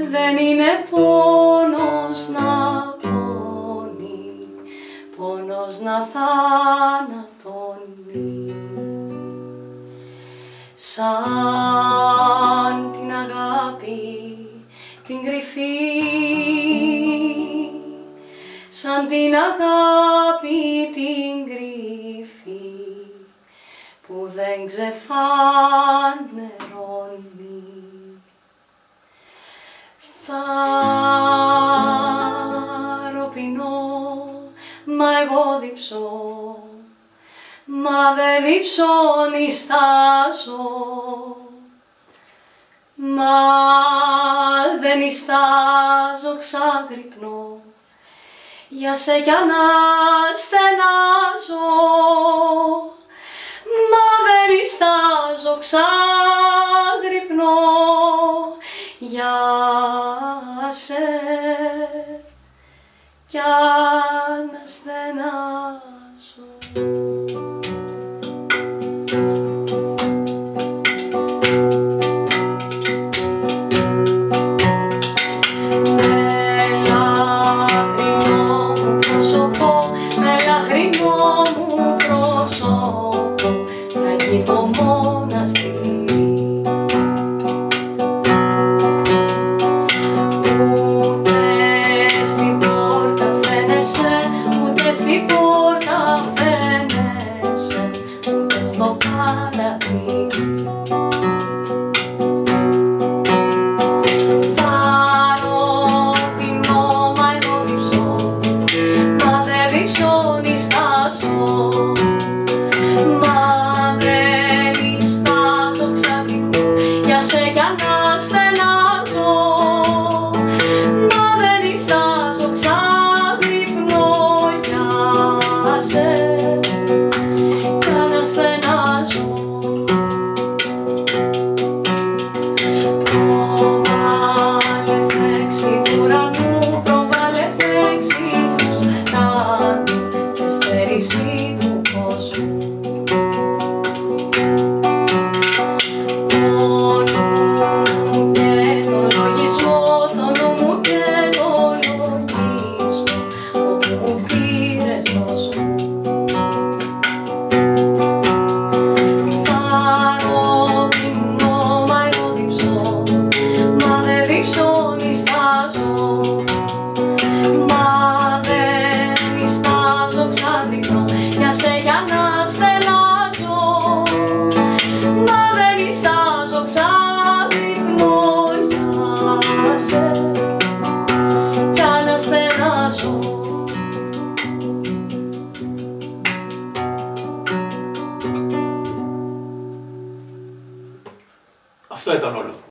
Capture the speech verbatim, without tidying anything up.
δεν είναι πόνος να πόνει, πόνος να θανατώνει. Σαν την αγάπη την κρυφή, σαν την αγάπη την κρυφή που δεν ξεφανερώνει. Θα ροπινώ, μα εγώ διψώ, μα δεν διψώνει στάζω, μα δεν ιστάζω ξαγρυπνώ, για σε κι αναστενάζω, μα δεν ιστάζω ξαγρυπνώ, για σε κι αναστενάζω. Το μοναστήρι, ούτε στην πόρτα φαίνεσαι, ούτε στην πόρτα φαίνεσαι, ούτε στο παραθύρι. Θα ροπινώ, μα εγώ διψώ, μα δεν διψώνει στάζω, σε κι αναστενάζω, μα δεν ιστάζω ξαγρυπνώ, για σε κι αναστενάζω. Προβάλλε φέξη του ουρανού, προβάλλε φέξη του ουρανού και στέρηση του κόσμου. Για σε κι αναστενάζω, μα δεν ιστάζω ξαγρυπνώ, για σε κι αναστενάζω. Αυτό ήταν όλο.